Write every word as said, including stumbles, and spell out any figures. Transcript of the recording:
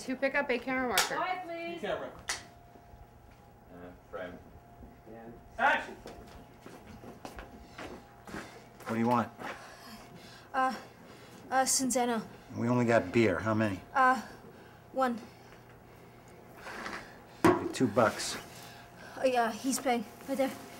two pickup, eight camera marker. Quiet, please. Camera. Uh, frame. And action. What do you want? Uh, uh, Cinzano. We only got beer. How many? Uh, one. Two bucks. Oh, yeah, he's paying. Right there.